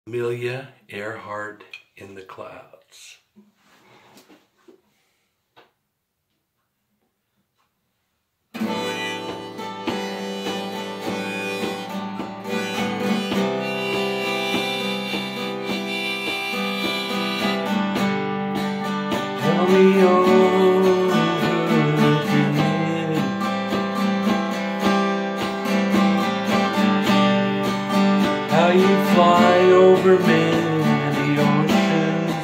Amelia Earhart in the Clouds. Tell me over again how you fly over many oceans,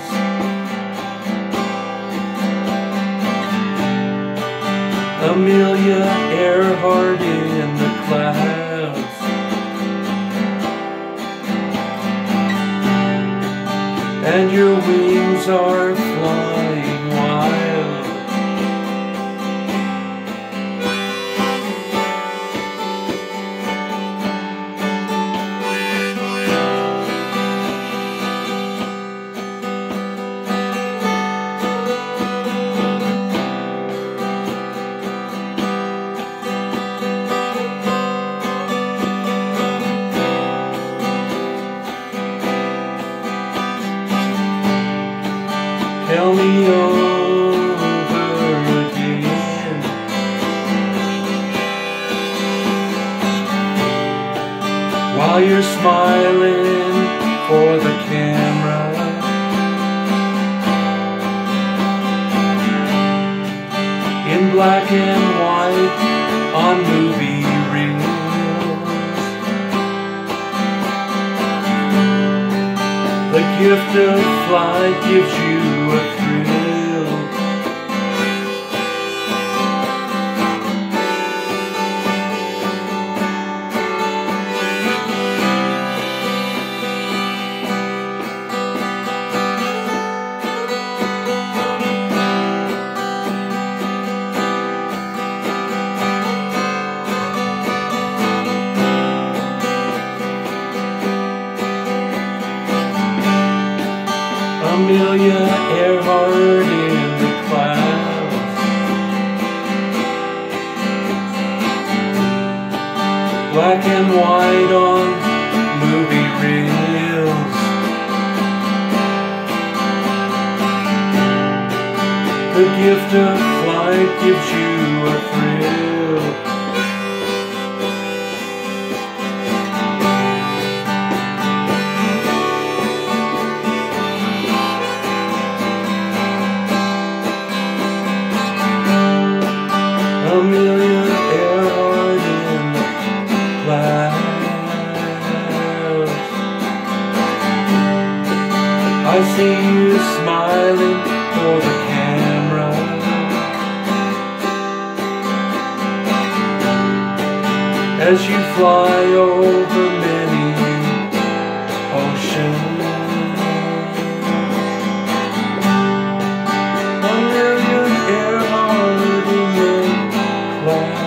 Amelia Earhart in the clouds. And your wings are flying wild. Tell me over again while you're smiling for the camera, in black and white on movie reels. The gift of flight gives you a thrill. Amelia Earhart in the clouds. Black and white on movie reels. The gift of flight gives you a thrill. Amelia Earhart in the clouds. I see you smiling for the camera, as you fly over many oceans. Amelia Earhart in the clouds.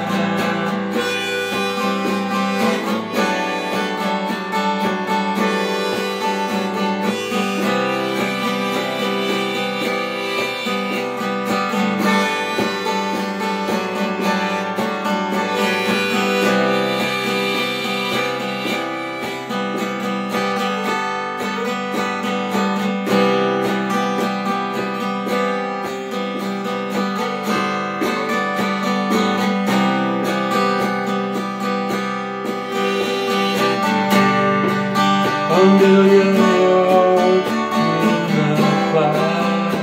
Amelia Earhart in the clouds.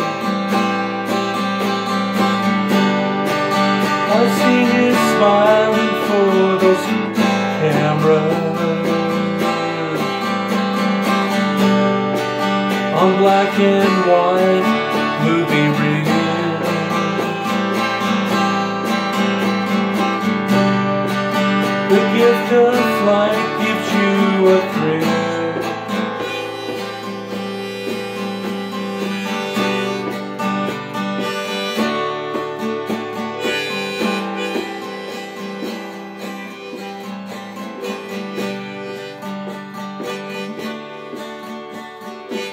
I see you smiling for those cameras, on black and white movie reels. The gift of flight gives you a thrill.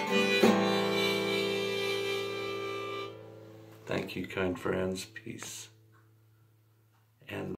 Thank you, kind friends. Peace.